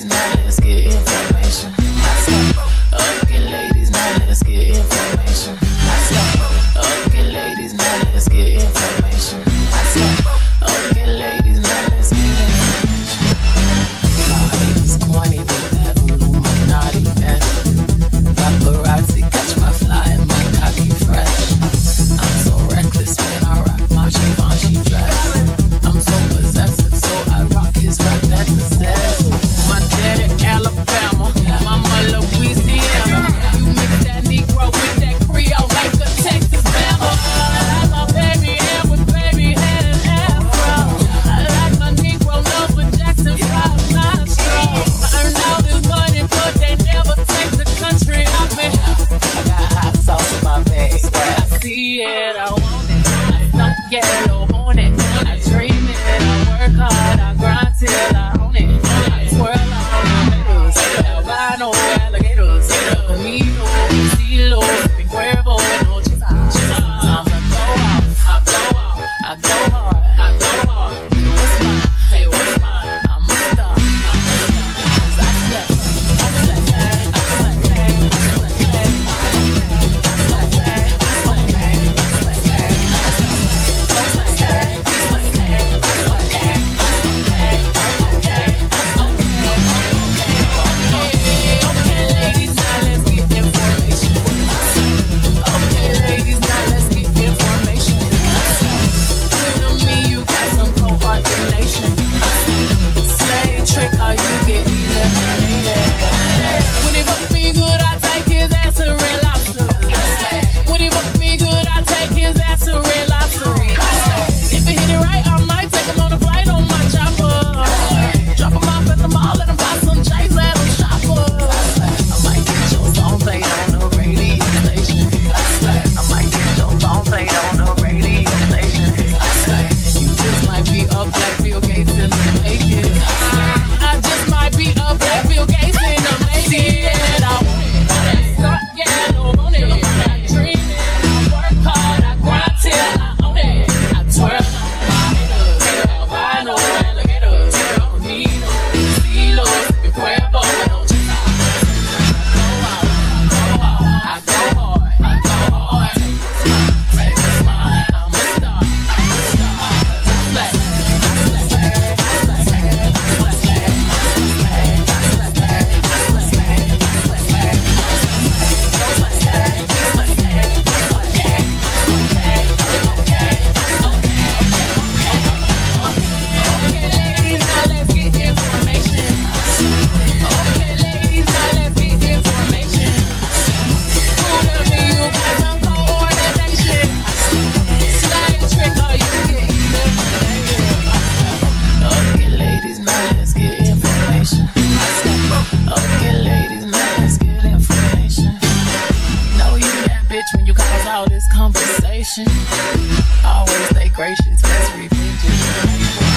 ladies, now let's get information. Okay, ladies, now let's get information. Okay, ladies, now let's get information. Okay, ladies, now let's get information. Y'all haters corny with that Illuminati mess. Paparazzi catch my fly and my cocky fresh. I'm so reckless when I rock my Givenchy dress. I'm so possessive, so I rock his rap that possess. My daddy Alabama, mama Louisiana. You mix that Negro with that Creole like a Texas Bama. I like my baby hair with baby head and afro. I like my Negro love with Jackson 5 nostril. I earned all this money, but they never take the country off me. I got hot sauce in my bag. I see it, I want it. I stuck yellow on it. I dream it, I work hard, I grind till I own it. I twirl on my medals, albino alligators, Camino, Silo, Big Cuervo, no chisa. I go out, I go hard, I go hard. What's mine? Hey, what's mine? I'm a star, cause I slept. Always stay gracious, best revenge.